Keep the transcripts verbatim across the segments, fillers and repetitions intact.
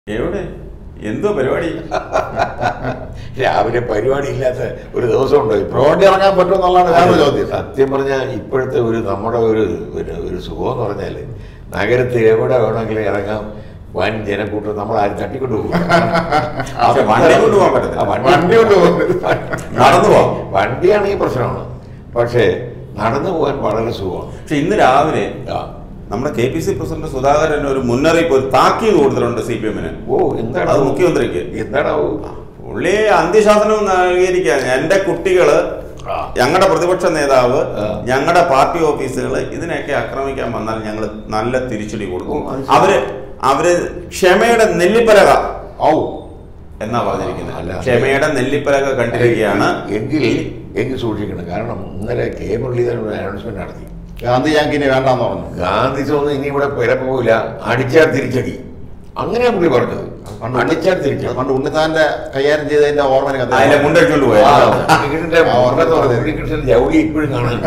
എവിടെ എന്തോ പരിപാടി? രാവിലെ പരിപാടി ഇല്ലാത്ത ഒരു ദിവസമുണ്ടോ? റോഡിൽ ഇറങ്ങാൻ പറ്റുമെന്നുള്ളതാണ് വേറെ ചോദ്യം. സത്യം പറഞ്ഞാൽ ഇപ്പോഴത്തെ ഒരു നമ്മുടെ ഒരു ഒരു സുഖം എന്ന് പറഞ്ഞാൽ നഗരത്തിൽ എവിടെ വേണമെങ്കിലും ഇറങ്ങാം. വൻ ജനക്കൂട്ടം നമ്മൾ ആരും തട്ടിക്കൊണ്ടു പോകും. വണ്ടി കൊണ്ടുപോകാൻ പറ്റത്തില്ല. വണ്ടി കൊണ്ടുപോകും, നടന്നു പോകാം. വണ്ടിയാണെങ്കിൽ പ്രശ്നമാണ്, പക്ഷേ നടന്നു പോകാൻ വളരെ സുഖമാണ്. പക്ഷെ ഇന്ന് രാവിലെ നമ്മുടെ K P C president Sudhakaran ഒരു മുന്നറിയിപ്പ്, ഒരു താക്കീത് കൊടുത്തിട്ടുണ്ട് സി പി എമ്മിന്. ഓ, എന്താണ് അത് മുഖ്യമന്ത്രിക്ക്? എന്താണ് പുള്ളി അന്ത്യശാസനം നൽകിയിരിക്കുകയാണ്. എന്റെ കുട്ടികള്, ഞങ്ങളുടെ പ്രതിപക്ഷ നേതാവ്, ഞങ്ങളുടെ പാർട്ടി ഓഫീസുകൾ ഇതിനെയൊക്കെ ആക്രമിക്കാൻ വന്നാൽ ഞങ്ങൾ നല്ല തിരിച്ചടി കൊടുക്കും. അവര് അവര് ക്ഷമയുടെ നെല്ലിപ്പലക ഔ എന്നാ പറഞ്ഞിരിക്കുന്നത്. ക്ഷമയുടെ നെല്ലിപ്പലക കണ്ടിരിക്കുകയാണ്. എങ്കിൽ എങ്കിൽ സൂക്ഷിക്കണം. കാരണം ഇന്നലെ കെ മുരളീധരൻ ഒരു അനൗൺസ്മെന്റ് നടത്തി. ഗാന്ധി ഞങ്ങൾക്ക് വേണ്ടാന്ന് പറഞ്ഞു. ഗാന്ധി ഒന്നും ഇനി ഇവിടെ പിഴപ്പോവില്ല, അടിച്ചാൽ തിരിച്ചടി, അങ്ങനെയാ പുള്ളി പറഞ്ഞത്. അടിച്ചാൽ തിരിച്ചടി. പണ്ട് ഉണ്ണിത്താന്റെ കൈകാര്യം ചെയ്തതിന്റെ ഓർമ്മ മുണ്ടടിച്ചോണ്ട് പോയ ഉണ്ണികൃഷ്ണൻ ജൗളി ഇപ്പോഴും കാണാനില്ല.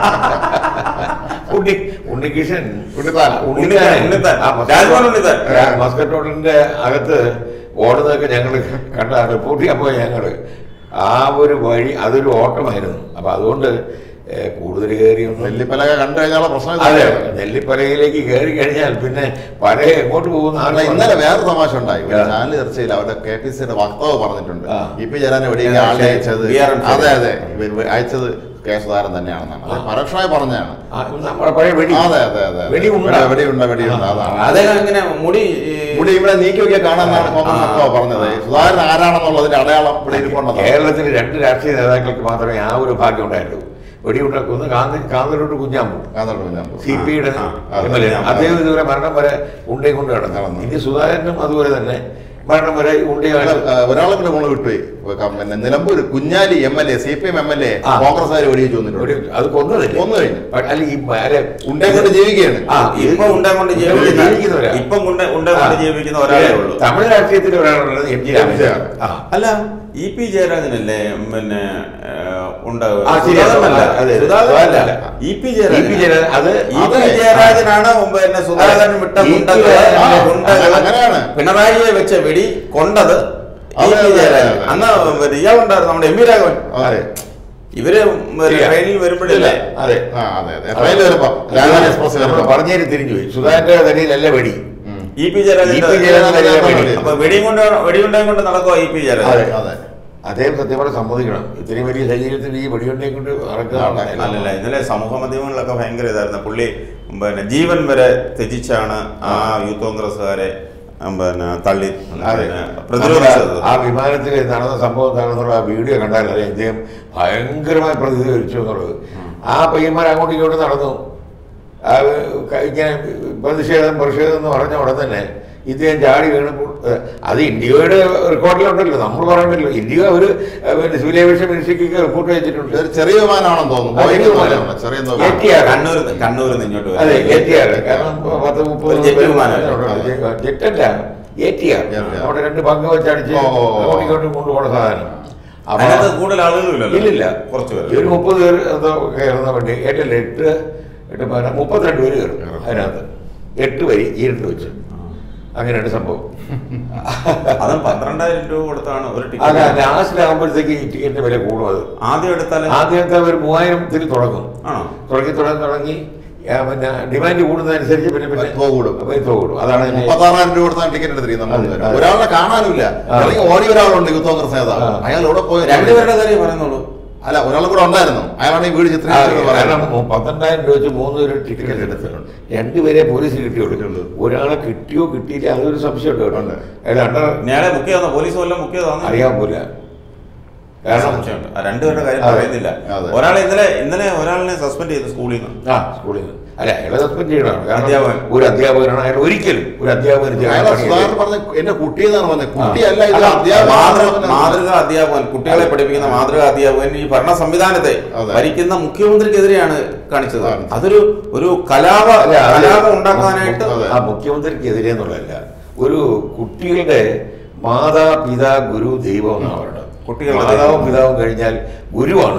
ഉണ്ണി ഉണ്ണികൃഷ്ണൻ മസ്കറ്റ് ഹോട്ടലിന്റെ അകത്ത് ഓടുന്നതൊക്കെ ഞങ്ങള് കണ്ട റിപ്പോർട്ട് ചെയ്യാൻ പോയ ഞങ്ങള് ആ ഒരു വഴി അതൊരു ഓട്ടമായിരുന്നു. അപ്പൊ അതുകൊണ്ട് കൂടുതൽ കയറി നെല്ലിപ്പലക കണ്ടു കഴിഞ്ഞാൽ പ്രശ്നം. അതെ, നെല്ലിപ്പലകയിലേക്ക് കയറി കഴിഞ്ഞാൽ പിന്നെ പല എങ്ങോട്ട് പോകുന്ന. ഇന്നലെ വേറെ തമാശ ഉണ്ടായി. ചാനൽ ചർച്ചയിൽ അവരുടെ കെ പി സിയുടെ വക്താവ് പറഞ്ഞിട്ടുണ്ട്, ഇ പി ജയരാജൻ എവിടെയെങ്കിലും ആളെ അയച്ചത്, അതെ അതെ അയച്ചത് കെ സുധാകരൻ തന്നെയാണെന്നാണ്. അത് പരോക്ഷമായി പറഞ്ഞാണ്. നമ്മുടെ പഴയ വെടി. അതെ അതെ അതെ വെടിയുണ്ട വെടിയുണ്ട വെടിയുണ്ട അതാണ്. അദ്ദേഹം മുടി മുടി ഇവിടെ നീക്കി നോക്കിയാൽ കാണാമെന്നാണ് കോൺഗ്രസ് വക്താവ് പറഞ്ഞത്. സുധാകരൻ ആരാണെന്നുള്ളതിന്റെ അടയാളം ഇവിടെ ഇരിപ്പുണ്ടെന്ന്. കേരളത്തിൽ രണ്ട് രാഷ്ട്രീയ നേതാക്കൾക്ക് മാത്രമേ ആ ഒരു ഭാഗ്യം ഉണ്ടായിട്ടുള്ളൂ. വെടിയുണ്ടാക്കുന്ന കാന്തി കാന്തലോട്ട് കുഞ്ഞാമ്പു, സി പി യുടെ എം എൽ എ. അദ്ദേഹം ഇതുവരെ മരണം വരെ ഉണ്ടേ കൊണ്ട് കിടന്നു. ഇനി സുധാകരനും അതുപോലെ തന്നെ മരണം വരെ ഉണ്ടേ. ഒരാളെ പിന്നെ മോള് വിട്ടുപോയി. പിന്നെ Nilambur Kunhali M L A, C P M M L A കോൺഗ്രസ്സുകാർ വെടിവെച്ച് വന്നിട്ടുണ്ട്. അത് കൊന്നതല്ലേ? കൊന്നു കഴിഞ്ഞു. അല്ലെങ്കിൽ ഉണ്ടേ കൊണ്ട് ജീവിക്കുകയാണ്. ഇപ്പൊ ഉണ്ടേ കൊണ്ട് ജീവിക്കുന്നവരാ. ഇപ്പം ഉണ്ടേ കൊണ്ട് ജീവിക്കുന്ന ഒരാളേ ഉള്ളൂ. തമിഴ് രാഷ്ട്രീയത്തിൽ ഒരാളുള്ളത് എം ജി രാമചന്ദ്രൻ. അല്ല, ഇ പി ജയരാജനല്ലേ പിന്നെ ഇ പി ജയരാജൻ. അത് ഇ പി ജയരാജനാണ് പിന്നെ സുധാകരൻ വിട്ട അങ്ങനെയാണ് പിണറായിയെ വെച്ച വെടി കൊണ്ടത് ഇ പി ജയരാജൻ. അന്ന് ഇയാളുണ്ടായിരുന്നു നമ്മുടെ എം വി രാഘവൻ. ഇവര് ട്രെയിനിൽ വരുമ്പോഴല്ലേ? അതെ പറഞ്ഞേരി തിരിഞ്ഞുപോയി. സുധാകരന്റെ തലയിലല്ല വെടി, ഇ പി ജയരാജൻ. അപ്പൊ വെടിയും കൊണ്ട് വെടിയുണ്ടായും കൊണ്ട് നടക്കുക ഇ പി ജയരാജൻ. അദ്ദേഹം സത്യം പറഞ്ഞാൽ സമ്മതിക്കണം. ഇത്രയും വലിയ ശരീരത്തിൽ ഈ വെടിയുണ്ടേ കൊണ്ട് നടക്കുകയാണ്. അല്ലല്ല, ഇന്നലെ സമൂഹ മാധ്യമങ്ങളിലൊക്കെ ഭയങ്കര ഇതായിരുന്നു. പുള്ളി പിന്നെ ജീവൻ വരെ ത്യജിച്ചാണ് ആ യൂത്ത് കോൺഗ്രസ്സുകാരെ പിന്നെ തള്ളി പ്രതിരോധിച്ചത്. ആ വിമാനത്തിൽ നടന്ന സംഭവം എന്താണെന്നുള്ള ആ വീഡിയോ കണ്ടാൽ അറിയാം. ഇദ്ദേഹം ഭയങ്കരമായി പ്രതികരിച്ചു എന്നുള്ളത്. ആ പയ്യന്മാർ അങ്ങോട്ടും ഇങ്ങോട്ടും നടന്നു. ഇങ്ങനെ പ്രതിഷേധം പ്രതിഷേധം എന്ന് പറഞ്ഞ ഉടൻ തന്നെ ഇദ്ദേഹം ചാടി വീണപ്പോൾ അത് ഇന്ത്യയുടെ റെക്കോർഡിലുണ്ടല്ലോ, നമ്മൾ പറയണ്ടല്ലോ. ഇന്ത്യ ഒരു സിവിൽ ഏവിയേഷൻ മിനിസ്ട്രിക്ക് റിപ്പോർട്ട് വെച്ചിട്ടുണ്ട്. ചെറിയ വിമാനമാണെന്ന് തോന്നുന്നു. കണ്ണൂരിൽ ഇങ്ങോട്ട് അതെ, എ ടി ആർ. കാരണം പത്ത് മുപ്പത് ജെറ്റല്ല, എ ടി ആർ. അവിടെ രണ്ട് പങ്ക് വെച്ചടിച്ച് ഇങ്ങോട്ടും കൊണ്ടുപോകുന്ന സാധനം. അപ്പൊ കൂടുതൽ ആളുകളില്ല. ഇല്ലില്ല, കുറച്ച് പേര്, ഒരു മുപ്പത് പേര് എന്തോ കയറുന്ന വണ്ടി. ഏറ്റല്ല എട്ട് എട്ട് പതിനാറ് മുപ്പത്തിരണ്ട് പേര് കയറും അതിനകത്ത്. എട്ട് വരി ഈരട്ട് വെച്ച് അങ്ങനെയാണ് സംഭവം. അതും പന്ത്രണ്ടായിരം രൂപ കൊടുത്താണ് ഒരു ടിക്കറ്റ്. അതെ, ലാസ്റ്റിലാകുമ്പോഴത്തേക്ക് ഈ ടിക്കറ്റിന്റെ വില കൂടും. അത് ആദ്യം എടുത്താൽ ആദ്യം എടുത്താൽ ഒരു മൂവായിരത്തിൽ തുടങ്ങും. ആണോ? തുടങ്ങി തുടങ്ങി തുടങ്ങി പിന്നെ ഡിമാൻഡ് കൂടുന്നതനുസരിച്ച് പിന്നെ പിന്നെ കൂടും കൂടും. അതാണ് മുപ്പത്താറായിരം രൂപ കൊടുത്താണ് ടിക്കറ്റ് എടുത്തിരിക്കുന്നത്. ഒരാളെ കാണാനില്ല. ഓടി ഒരാളുണ്ട് യൂത്ത് കോൺഗ്രസ് നേതാവ്. അയാൾ ഇവിടെ പോയി രണ്ടുപേരുടെ കാര്യം പറയുന്നുള്ളൂ. അല്ല, ഒരാളും കൂടെ ഉണ്ടായിരുന്നു. അയാളാണ് ഈ വീട് ചിത്രീകരിച്ചത്. പന്ത്രണ്ടായിരം രൂപ വെച്ച് മൂന്ന് പേര് ടിക്കറ്റ് എടുത്തിട്ടുണ്ട്. രണ്ടുപേരെ പോലീസ് കിട്ടി കൊടുക്കുന്നുള്ളൂ. ഒരാളെ കിട്ടിയോ കിട്ടിയില്ല അതൊരു സംശയം ഉണ്ട്. ഞാനെ ബുക്ക് ചെയ്തോ? പോലീസ് വല്ലതും ബുക്ക് ചെയ്തോ? അറിയാൻ പോല. കാരണം രണ്ടുപേരുടെ കാര്യം പറയുന്നില്ല. ഒരാളെ ഇന്നലെ ഇന്നലെ ഒരാളിനെ സസ്പെൻഡ് ചെയ്തു സ്കൂളിൽ നിന്ന്. ആ, സ്കൂളിൽ നിന്ന്. അല്ല, അയാളെ സസ്പെൻഡ് ചെയ്യണം. കാരണം ഒരു അധ്യാപകനാണ് അയാൾ. ഒരിക്കലും ഒരു അധ്യാപകൻ എന്റെ കുട്ടിയെന്നാണ് പറഞ്ഞത്. കുട്ടിയല്ല, മാതൃകാ അധ്യാപകൻ, കുട്ടികളെ പഠിപ്പിക്കുന്ന മാതൃകാ അധ്യാപകൻ ഈ ഭരണ സംവിധാനത്തെ ഭരിക്കുന്ന മുഖ്യമന്ത്രിക്കെതിരെയാണ് കാണിച്ചത്. അതൊരു ഒരു കലാപ കലാപം ഉണ്ടാക്കാനായിട്ട്. ആ മുഖ്യമന്ത്രിക്കെതിരെ എന്നുള്ളതല്ല, ഒരു കുട്ടികളുടെ മാതാപിതാ ഗുരു ദൈവം എന്നാണ് പറയുന്നത്. കുട്ടികൾ മാതാവും പിതാവും കഴിഞ്ഞാൽ ഗുരുവാണ്.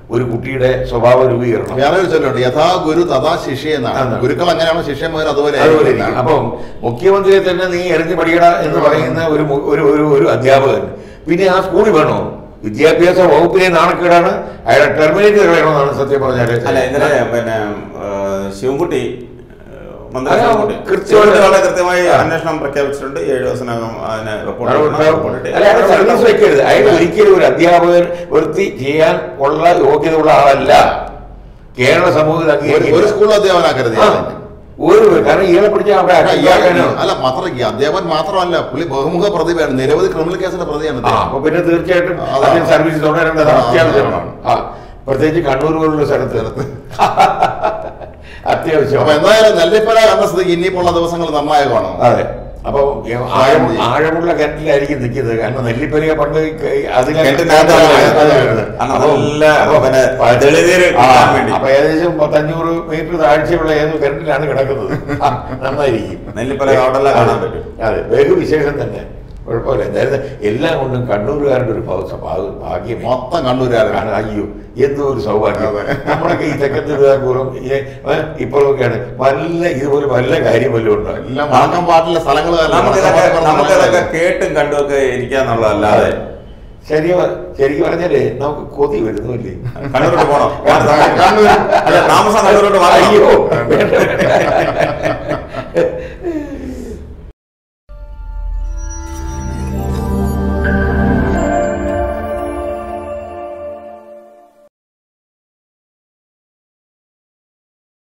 ഒരു കുട്ടിയുടെ സ്വഭാവ രൂപീകരണം. വേറെ ഒരു ചൊല്ലുണ്ട്, യഥാ ഗുരു തഥാ ശിഷ്യ എന്നാണ്. ഗുരുക്കൾ എങ്ങനെയാണോ ശിഷ്യന്മാർ അതുപോലെ അതുപോലെ. അപ്പം മുഖ്യമന്ത്രിയെ തന്നെ നീ എറിഞ്ഞു പഠിക്കട എന്ന് പറയുന്ന ഒരു ഒരു ഒരു അധ്യാപകൻ പിന്നെ ആ സ്കൂളിൽ വേണോ? വിദ്യാഭ്യാസ വകുപ്പിനെ നാണക്കേടാണ്, അയാളെ ടെർമിനേറ്റ് ചെയ്യണമെന്നാണ് സത്യം പറഞ്ഞാല്. അല്ല ഇന്നലെ പിന്നെ ശിവൻകുട്ടി കൃത്യമായിട്ട് വളരെ കൃത്യമായി അന്വേഷണം പ്രഖ്യാപിച്ചിട്ടുണ്ട്. ഏഴ് ദിവസത്തിനകം അതിന് റിപ്പോർട്ട്. സർവീസ് വെക്കരുത്. അയാൾ ഒരിക്കലും ഒരു അധ്യാപകൻ വൃത്തി ചെയ്യാൻ ഉള്ള യോഗ്യത ഉള്ള ആളല്ല. കേരള സമൂഹത്തിൽ ഒരു സ്കൂൾ അധ്യാപനാക്കരുത് ഒരു, കാരണം ഇയാളെ പിടിച്ചാൽ അവിടെ അല്ല മാത്രം അധ്യാപകൻ മാത്രമല്ല, പുള്ളി ബഹുമുഖ പ്രതിഭയാണ്, നിരവധി ക്രിമിനൽ കേസിന്റെ പ്രതിയാണ്. അപ്പൊ പിന്നെ തീർച്ചയായിട്ടും അതിന് സർവീസ് തുടരേണ്ടത് അത്യാവശ്യമാണ്. ആ പ്രത്യേകിച്ച് കണ്ണൂർ പോലുള്ള സ്ഥലത്ത് അത്യാവശ്യം. അപ്പൊ എന്തായാലും നെല്ലിപ്പല കണ്ട സ്ഥിതിക്ക് ഇനിയിപ്പുള്ള ദിവസങ്ങൾ നിർണായകമാണ്. അതെ. അപ്പൊ ആഴം ആഴമുള്ള കിണറ്റിലായിരിക്കും നിൽക്കുന്നത്. കാരണം നെല്ലിപ്പലയെ പണ്ട് അപ്പൊ ഏകദേശം പത്തഞ്ഞൂറ് മീറ്റർ താഴ്ചയുള്ള ഏത് കിണറ്റിലാണ് കിടക്കുന്നത്. നന്നായിരിക്കും. നെല്ലിപ്പല കാണാൻ പറ്റും. അതെ, ബഹുവിശേഷം തന്നെ, കുഴപ്പമില്ല. എന്തായാലും എല്ലാം കൊണ്ടും കണ്ണൂരുകാരുടെ ഒരു ഭാഗ്യം. മൊത്തം കണ്ണൂരുകാരാണ്. അയ്യോ എന്തോ ഒരു സൗഭാഗ്യം. നമ്മളൊക്കെ ഈ തെക്കൻ തിരുവിതാംകൂറും ഇപ്പോഴൊക്കെയാണ് വല്ല ഇതുപോലെ വല്ല കാര്യം വല്ലതും ഉണ്ടോ? എല്ലാം മറക്കാൻ പാടില്ല സ്ഥലങ്ങൾ. നമുക്കതൊക്കെ കേട്ടും കണ്ടുമൊക്കെ ഇരിക്കാന്നുള്ളതല്ലാതെ ശരിയാ ശരിക്കും പറഞ്ഞാലേ നമുക്ക് കൊതി വരുന്നില്ലേ? കണ്ണൂരോട്ട് പോണോ? താമസം കണ്ണൂരോട്ട്. അയ്യോ